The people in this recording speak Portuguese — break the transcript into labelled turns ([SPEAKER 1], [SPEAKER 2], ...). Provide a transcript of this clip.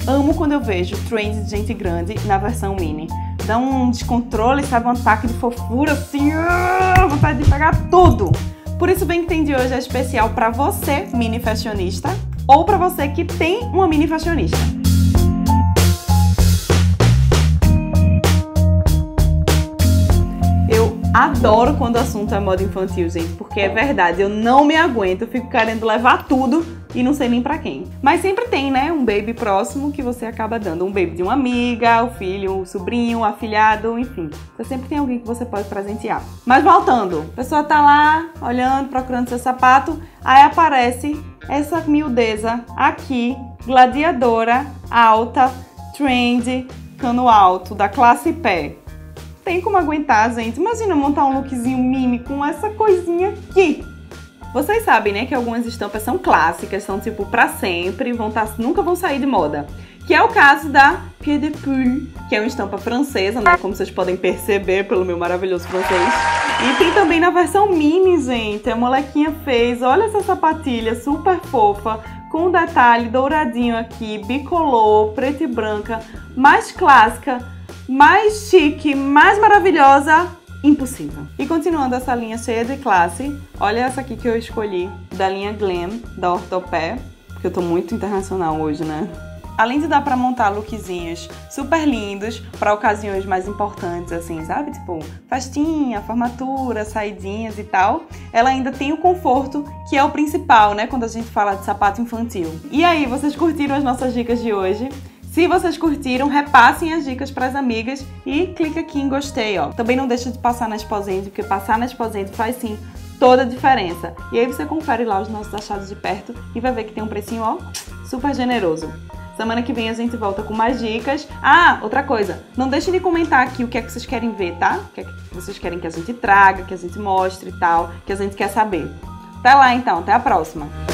[SPEAKER 1] amo quando eu vejo trend de gente grande na versão mini. Dá um descontrole, sabe? Um ataque de fofura, assim, vontade de pegar tudo. Por isso, o Bem Que Tem de hoje é especial para você, mini fashionista, ou para você que tem uma mini fashionista. Adoro quando o assunto é moda infantil, gente, porque é verdade, eu não me aguento, eu fico querendo levar tudo e não sei nem pra quem. Mas sempre tem, né, um baby próximo que você acaba dando. Um baby de uma amiga, o filho, o sobrinho, o afilhado, enfim. Então sempre tem alguém que você pode presentear. Mas voltando, a pessoa tá lá, olhando, procurando seu sapato, aí aparece essa miudeza aqui, gladiadora, alta, trend, cano alto, da classe pé. Tem como aguentar, gente. Imagina montar um lookzinho mini com essa coisinha aqui. Vocês sabem, né, que algumas estampas são clássicas, são tipo pra sempre, nunca vão sair de moda. Que é o caso da Pied de Poule, que é uma estampa francesa, né, como vocês podem perceber pelo meu maravilhoso francês. E tem também na versão mini, gente. A molequinha fez, olha essa sapatilha super fofa, com um detalhe douradinho aqui, bicolor, preta e branca, mais clássica, mais chique, mais maravilhosa, impossível. E continuando essa linha cheia de classe, olha essa aqui que eu escolhi, da linha Glam, da Ortopé, porque eu tô muito internacional hoje, né? Além de dar pra montar lookzinhos super lindos pra ocasiões mais importantes, assim, sabe? Tipo, festinha, formatura, saidinhas e tal, ela ainda tem o conforto, que é o principal, né? Quando a gente fala de sapato infantil. E aí, vocês curtiram as nossas dicas de hoje? Se vocês curtiram, repassem as dicas para as amigas e clica aqui em gostei, ó. Também não deixa de passar na Exposente, porque passar na Exposente faz sim toda a diferença. E aí você confere lá os nossos achados de perto e vai ver que tem um precinho, ó, super generoso. Semana que vem a gente volta com mais dicas. Ah, outra coisa, não deixem de comentar aqui o que é que vocês querem ver, tá? O que é que vocês querem que a gente traga, que a gente mostre e tal, que a gente quer saber. Até lá então, até a próxima!